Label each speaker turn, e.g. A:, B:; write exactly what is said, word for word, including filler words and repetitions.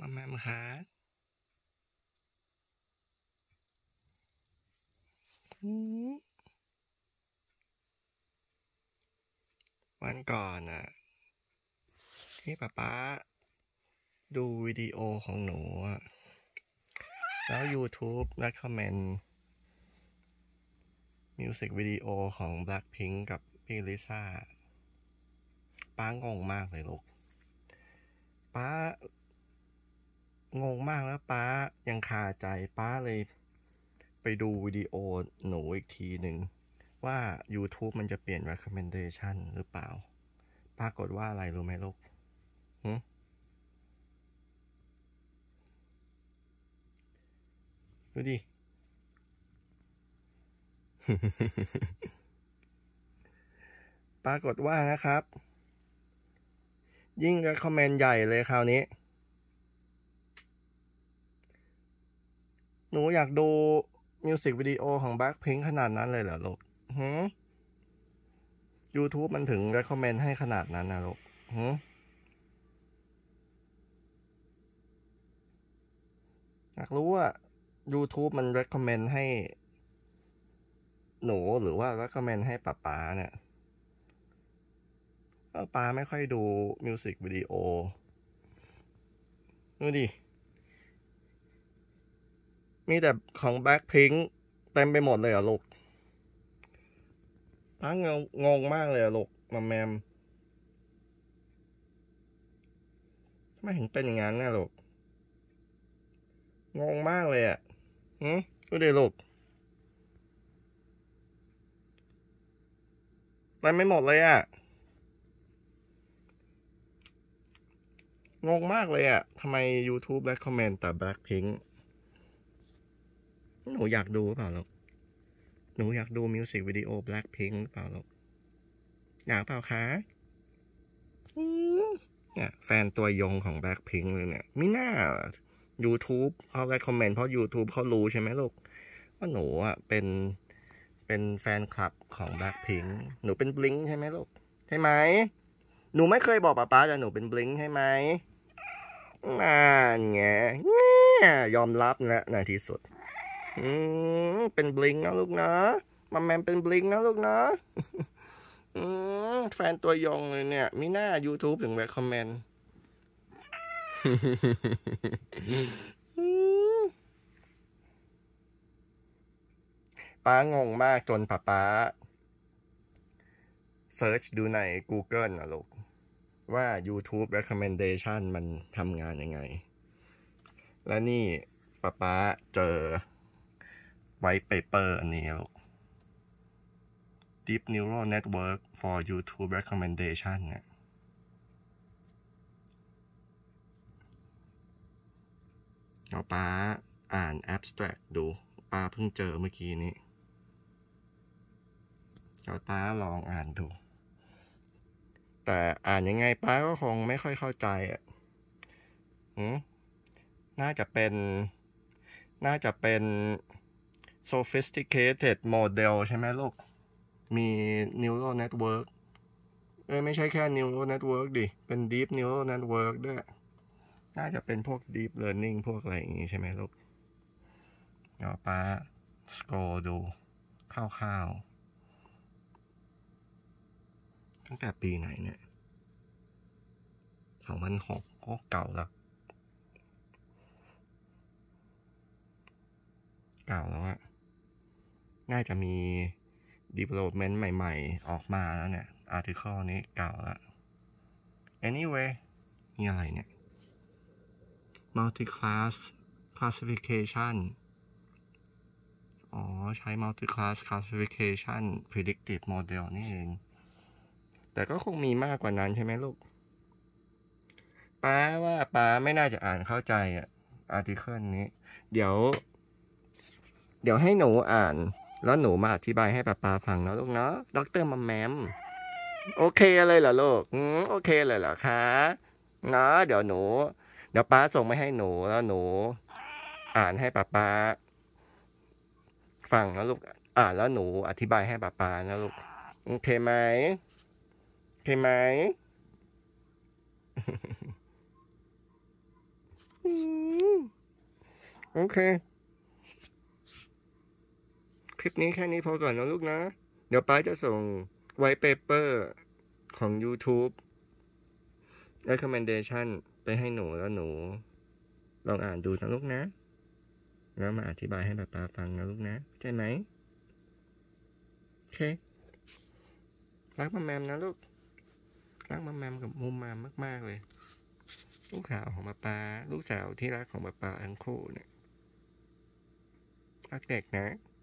A: มาแมมคะวันก่อนน่ะที่ป๊าป๊าดูวิดีโอของหนูอะแล้ว YouTube recommend มิวสิกวิดีโอของ Blackpink กับพี่ลิซ่าป๊างงมากเลยลูกป๊างงมากแล้วป๊ายังคาใจป๊าเลยไปดูวิดีโอหนูอีกทีหนึ่งว่า YouTube มันจะเปลี่ยน recommendation หรือเปล่าปรากฏว่าอะไรรู้ไหมลูกดูดิ ปรากฏว่านะครับยิ่ง recommend ใหญ่เลยคราวนี้หนูอยากดูมิวสิกวิดีโอของ Blackpink ขนาดนั้นเลยเหรอลูกหืม YouTube มันถึง recommend ให้ขนาดนั้นนะลูกหืมอยากรู้ว่า YouTube มัน recommend ให้หนูหรือว่า recommend ให้ป๊าป๊าเนี่ยก็ป๊าไม่ค่อยดูมิวสิกวิดีโอดูดิมีแต่ของ Blackpink เต็มไปหมดเลยเหรอลูกป๊างงงงมากเลยอะลูกมาแมมทำไมถึงเป็นอย่างนั้นนะลูกงงมากเลยอ่ะหืมดูดิลูกเต็มไม่หมดเลยอ่ะงงมากเลยอ่ะทำไม YouTube recommend แต่ Blackpink หนูอยากดูหรือเปล่าลูกหนูอยากดูมิวสิกวิดีโอ Blackpink หรือเปล่าลูกอยากเปล่าคะเนี่ยแฟนตัวยงของ Blackpink เลยเนี่ยไม่น่า YouTube เขา recommend เพราะ YouTube เขารู้ใช่ไหมลูกว่าหนูอ่ะเป็นเป็นแฟนคลับของ Blackpink หนูเป็น Blink ใช่ไหมลูกใช่ไหมหนูไม่เคยบอกป๊าป๊าแต่หนูเป็น Blink ใช่ไหมนั่นไงยอมรับแล้วในที่สุดอืมเป็น Blink นะลูกนะมาแมมเป็น Blink นะลูกนะอืมแฟนตัวยงเลยเนี่ยมีหน้า YouTube ถึง recommend ป้างงมากจนป๊าป๊าเซิร์ชดูใน Google นะลูกว่า YouTube recommendation มันทำงานยังไงและนี่ป๊าป๊าเจอไวท์เปเปอร์อันนี้ลูก Deep Neural Network for YouTube Recommendation เนี่ยเอาป๊าอ่าน abstract ดูป๊าเพิ่งเจอเมื่อกี้นี้เอาป๊าลองอ่านดูแต่อ่านยังไงป๊าก็คงไม่ค่อยเข้าใจอ่ะหืมน่าจะเป็นน่าจะเป็น sophisticated model ใช่ไหมลูกมี neural network เอ้ยไม่ใช่แค่ neural network ดิเป็น deep neural network ด้วยน่าจะเป็นพวก deep learning พวกอะไรอย่างงี้ใช่ไหมลูกเอาป๊าสโกร์ดูคร่าวๆตั้งแต่ปีไหนเนี่ยสองพันหกโอ้เก่าแล้วเก่าแล้วอะน่าจะมี development ใหม่ๆออกมาแล้วเนี่ย article นี้เก่าแล้ว anyway นี่อะไรเนี่ย multi-class classification อ๋อใช้ multi-class classification predictive model นี่เองแต่ก็คงมีมากกว่านั้นใช่ไหมลูกป้าว่าป้าไม่น่าจะอ่านเข้าใจอ่ะ article นี้เดี๋ยวเดี๋ยวให้หนูอ่านแล้วหนูมาอธิบายให้ป้าป้าฟังนะลูกเนาะดรมัมแมมโอเคเลยเหรอลูกอืมโอเคเลยเหรอคะเนาะเดี๋ยวหนูเดี๋ยวป้าส่งไปให้หนูแล้วหนูอ่านให้ป้าป้าฟังนะลูกอ่านแล้วหนูอธิบายให้ป้าป้านะลูกโอเคไหมโอเคไหมโอเคคลิปนี้แค่นี้พอก่อนนะลูกนะเดี๋ยวป้าจะส่งไวท์เปเปอร์ของ YouTube recommendation ไปให้หนูแล้วหนูลองอ่านดูนะลูกนะแล้วมาอธิบายให้ป้าฟังนะลูกนะใช่ไหมโอเครักมัมแมมนะลูกรักมัมแมมกับมุมมามมากๆเลยลูกสาวของป้าลูกสาวที่รักของป้าทั้งคู่เนี่ยรักเด็กนะ